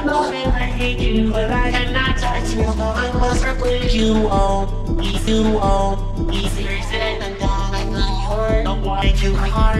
know that I hate you, but I cannot touch you. So I must replace you. Oh, if you oh, if you're sad and down, I know you're the one too hard.